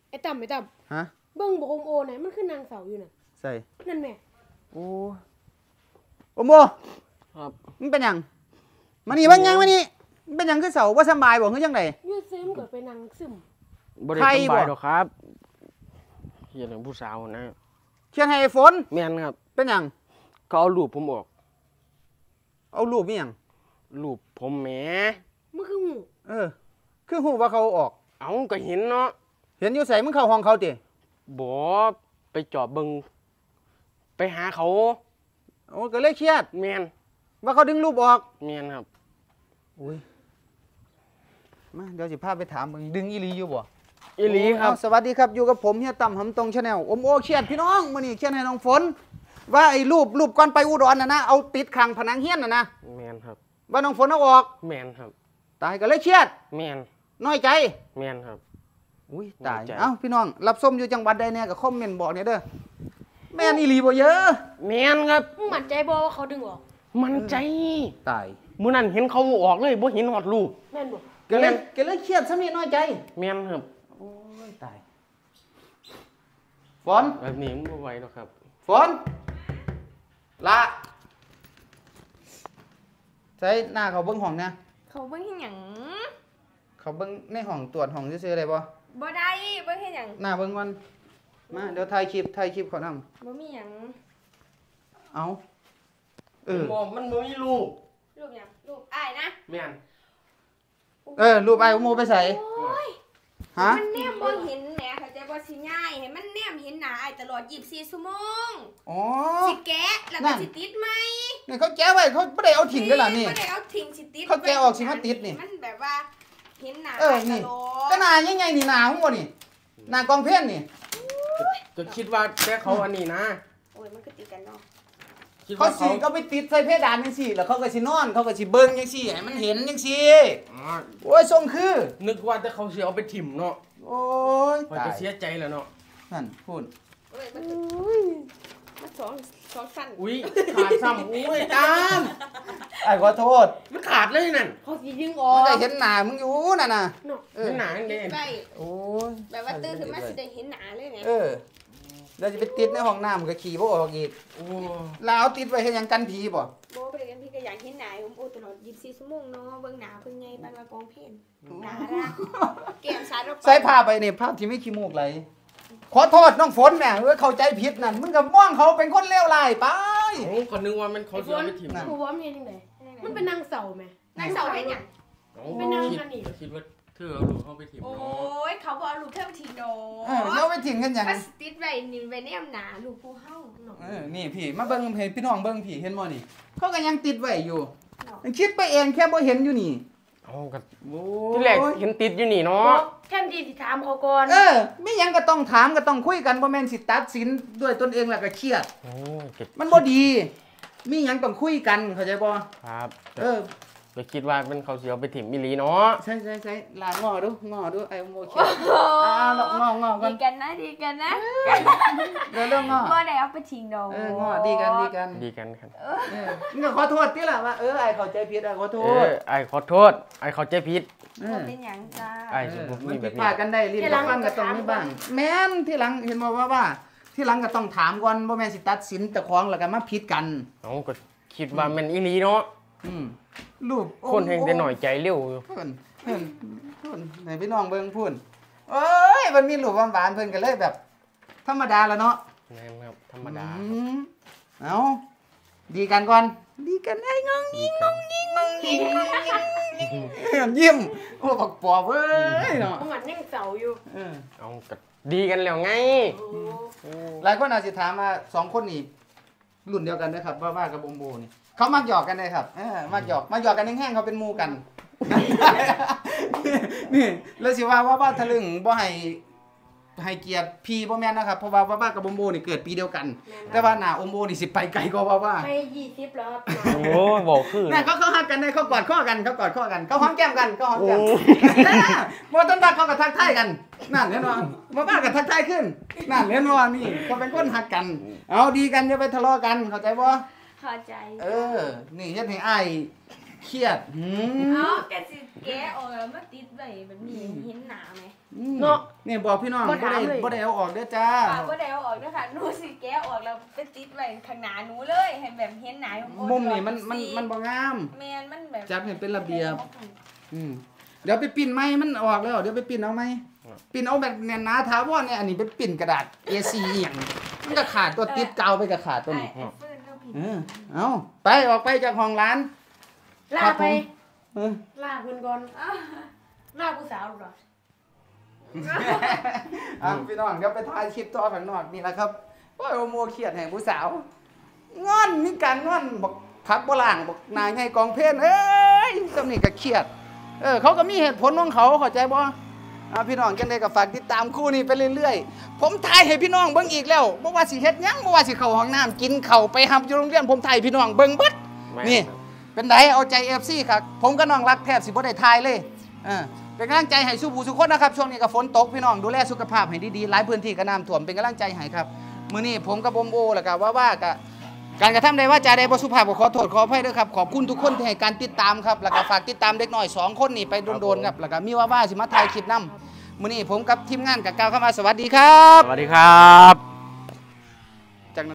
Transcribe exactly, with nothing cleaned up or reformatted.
ไอ้ต่ำไอ้ต่ำฮะำเบิ้งบอกโอมโอไหนมันคือนางเสาอยู่น่ะใส่นั่นแม่โอ้โอมโอครับมันเป็นยังมันนี่มันยังมันนี่มันเป็นยังคือเสาว่าสบายบ่คือยังไงยืดซึมกับไปนางซึมบริษัทสบายหรอกครับเฮียหนึ่งผู้สาวนะเขียนให้ฝนแม่นครับเป็นยังเขาเอารูปผมออกเอารูปนี่ยังรูปผมแหมมันคือหูเออคือหูว่าเขาออกเอาก็เห็นเนาะเห็นอยู่ใส่มึงเข้าห้องเขาติบ่ไปจอบเบิงไปหาเขาโอ้ก็เลยเครียดแม่นว่าเขาดึงรูปออกแม่นครับอุ้ยมาเดี๋ยวสิพาไปถามมึงดึงอีหลีอยู่บ่อีหลีครับสวัสดีครับอยู่กับผมเฮียต่ำหำตรงชาแนลอมโอเครียดพี่น้องมื้อนี้เครียดให้น้องฝนว่าไอ้รูปรูปก่อนไปอุดรน่ะนะเอาติดข้างผนังเฮียนน่ะนะแม่นครับว่าน้องฝนเอาออกแม่นครับตายก็เลยเครียดแม่นน้อยใจแม่นครับอุ้ยตายเอ้าพี่น้องรับส้มอยู่จังหวัดใดเนี่ยก็คอมเมนต์บอกเนี่ยเด้อแม่นอีหลีบ่เยอะแม่นครับมึงมั่นใจบ่ว่าเขาดึงออกมั่นใจตายมื้อนั้นเห็นเขาออกเลยบ่เห็นฮอดรูปแม่นบ่ก็เลยก็เลยเครียดซะนี่น้อยใจแม่นครับโอ้ยตายฝนแบบนี้บ่ไหวหรอกครับฝนละใช้หน้าเขาเบิ่งห้องเนี่ยเขาเบิ่งเฮ็ดหยังเขาเบิ่งในห้องตรวจห้องซื่อๆได้บ่บ่ได้เบิ่งเฮ็ดหยังหน้าเบิ่งก่อนมาเดี๋ยวถ่ายคลิปถ่ายคลิปเขานำบ่มีหยังเอาเออมันบ่มีรูปรูปหยังรูปอ้ายนะแม่นเออรูปไอ้โมไปใส่ฮะมันแนมบ่เห็นแหมเข้าใจบ่สิง่ายให้มันแนมเห็นหน้าอ้ายตลอดยี่สิบสี่ชั่วโมงอ๋อสิแกะแล้วก็สิติดไหมนี่เขาแกะไว้เขาบ่ได้เอาทิ้งด้วยล่ะนี่บ่ได้เอาทิ้งสิติดเขาแกะออกสิมาติดนี่มันแบบว่าเห็นหน้าเออนี่ก็หน้ายังไงนี่หน้าของบ่นี่หน้ากองเพชรนี่ก็คิดว่าแค่เขาอันนี้นะโอ้ยมันก็ติดกันเนาะเขาสิก็ไปติดใส่เพดานจังซี่แล้วเขาก็สินอนเขาก็สิเบิ่งจังซี่ให้มันเห็นจังซี่อ๋อโอ้ยทรงคือนึกว่าแต่เขาสิเอาไปถิ่มเนาะโอ้ยตายเสียใจแล้วเนาะนั่นพูดโอ้ยมันมันสองสองสั้นอุ้ยขาดซ้ำอุ้ยตามไอ้ขอโทษมันขาดเลยนั่นเขาสิดึงออกมันได้เห็นหน้ามึงอยู่นั่นน่ะเห็นหน้าจังได๋โอ้ยแบบว่าตื่นขึ้นมาสิได้เห็นหน้าเลยไงเออแล้วจะไปติดในห้องน้ำก็ขี่บ่ออกอีกโอ้แล้วเอาติดไว้เฮ็ดหยังกันผีบ่บ่ไปกันพี่ก็อยากเห็นหน้าผมโอ้ตลอดยี่สิบสี่ชั่วโมงเนาะเบิ่งหน้าเพิ่นใหญ่ปานว่ากองเพลหน้ารักแก้มสาดออกไปใส่ผ้าไปนี่ภาพที่ไม่ขี้มูกไหลขอโทษน้องฝนแม่เออเข้าใจผิดนั่นมึงก็มองเขาเป็นคนเลวร้ายไปโอ้ก็นึกว่ามันเขาสิเอาไปถิ่มนั่นกูว่ามันจังได๋มันเป็นนางเสาแม่นางเสาเป็นหยังเป็นนางอันนี้คิดว่าเธอเอาลูกเขาไปถิ่มโอ้ยเขาบ่เอาลูกเธอไปถิ่มดอกเออเขาไปถิ่มกันหยังก็ติดไว้นี่ไว้แนมหน้าลูกผู้เฮาเนาะเออนี่พี่มาเบิ่งให้พี่น้องเบิ่งพี่เห็นบ่นี่เขาก็ยังติดไว้อยู่คิดไปเองแค่บ่เห็นอยู่นี่เอากันที่แรกเห็นติดอยู่นี่เนาะแทนที่สิถามเขาก่อนเออไม่ยังก็ต้องถามก็ต้องคุยกันบ่แม่นสิตัดสินด้วยตนเองแล้วก็เครียดโอ้มันบ่ดีมีหยังต้องคุยกันเข้าใจบ่ครับเออไปคิดว่าเป็นเขาสิเอาไปถิ่มอีหลีเนาะใช่ๆๆลางอดูงอดูไอ้โมเคอ่าลองงอๆกันดีกันนะดีกันนะเดี๋ยวเรื่องงอบ่ได้เอาไปทิ้งดอกเอองอดีกันดีกันดีกันครับเออมึงก็ขอโทษติล่ะว่าเออไอ้เข้าใจผิดไอ้ขอโทษเออไอ้ขอโทษไอ้เข้าใจผิดบ่เป็นหยังจ้าไอ้สิบ่มีแบบนี้พลาดกันได้ลิ้นกับฟันก็ต้องมีบ้างแม่นที่หลังเห็นบ่ว่าว่าที่หลังก็ต้องถามก่อนบ่แม่นสิตัดสินเจ้าของแล้วก็มาผิดกันเอ้าก็คิดว่ามันอีหลีเนาะอืมรูปคนแห่งแต่หน่อยใจเร็วอยู่เพิ่นเพิ่นเพิ่นไหนพี่น้องเบิ่งพูนเอ้ยมันมีรูปหวานๆเพิ่นก็เลยแบบธรรมดาแล้วเนาะแม่นครับธรรมดาเอ้าดีกันก่อนดีกันไอ้งงงิงงงงิงงงงิงยิ้มโอ้บักปอบเว้ยเนาะมันยังเสาอยู่เออเอาก็ดีกันแล้วไงหลายคนอาจสิถามว่าสองคนนี้รุ่นเดียวกันนะครับว่าว่ากับอมโบนี่เขามักหยอกกันเลยครับเออมักหยอกมักหยอกกันแห้งๆเขาเป็นหมู่กันนี่แล้วสิว่าว่าว่าทะลึ่งบ่ให้ให้เกียรติพี่บ่แม่นนะครับเพราะว่าว่าว่ากับอมโบนี่เกิดปีเดียวกันแต่ว่าหน้าอมโบนี่สิไปไกลกว่าว่าว่าไปยี่สิบแล้วครับโอ้บอกคือน่ะเขาเขาฮักกันได้เขากอดข้อกันเขากอดข้อกันเขาหอมแก้มกันเขาหอมแก้มบ่ต้นตาเขาก็ทักทายกันนั่นเห็นบ่บ่ว่าก็ทักทายขึ้นนั่นเห็นบ่นี่เขาเป็นคนฮักกันเอาดีกันอย่าไปทะเลาะกันเข้าใจบ่เข้าใจเออนี่เฮ็ดให้อ้ายเครียดหืมเอ้าแกสิแกะออกแล้วมาติดไว้แบบนี้เห็นหนาไหมเนาะนี่บอกพี่น้องบ่ได้บ่ได้เอาออกเด้อจ้าปากว่าได้เอาออกด้วยค่ะหนูสิแกะออกแล้วไปติดไว้ข้างหน้าหนูเลยให้แบบเห็นหนาของโอ๊ตมุมนี่มันมันมันบ่งามแมนมันแบบจับให้เป็นระเบียบอืมเดี๋ยวไปปิ้นไม้มันออกแล้วเดี๋ยวไปปิ้นเอาไหมปิ้นเอาแบบเนี่ยหนาถาวรเนี่ยอันนี้เป็นปิ้นกระดาษ เอ สี่ อีหยังมันก็ขาดตัวติดกาวไปก็ขาดตัวนี้ไอ้เฟิร์นก็ผิดเออเอาไปออกไปจากห้องร้านลากไปเออลากคุณก่อนลากผู้สาวหรออ่ะพี่น้องเดี๋ยวไปถ่ายคลิปต่อข้างนอกนี่แหละครับโอ้ยโอโมเครียดแห่งผู้สาวงอนนี่การงอนบอกพักบ่ล่างบอกนายไงกองเพลนเอ้ยสำนี่ก็เครียดเออเขาก็มีเหตุผลของเขาเข้าใจบ่อ่ะพี่น้องจังได๋ก็ฝากติดตามคู่นี้ไปเรื่อยๆผมถ่ายให้พี่น้องเบิ่งอีกแล้วบ่ว่าสิเฮ็ดหยังบ่ว่าสิเข้าห้องน้ำกินข้าวไปหับอยู่โรงเรียนผมถ่ายพี่น้องเบิ่งเบิดนี่เป็นไดเอาใจ เอฟ ซี ครับผมก็น้องรักแทบสิบ่ได้ถ่ายเลยเออเป็นกำลังใจให้สู้ผู้ทุกคนนะครับช่วงนี้ก็ฝนตกพี่น้องดูแลสุขภาพให้ดีๆหลายพื้นที่ก็น้ำท่วมเป็นกำลังใจให้ครับมื้อนี้ผมกับอมโอแล้วก็ว่าว่าก็การกระทำใดว่าจาใดบ่สุภาพก็ขอโทษขออภัยด้วยครับขอบคุณทุกคนที่ให้การติดตามครับแล้วก็ฝากติดตามเด็กน้อยสองคนนี่ไปโดนๆครับแล้วก็มีว่าว่าสิมาถ่ายคลิปนำมื้อนี้ผมกับทีมงานก็กล่าวคำว่าสวัสดีครับสวัสดีครับ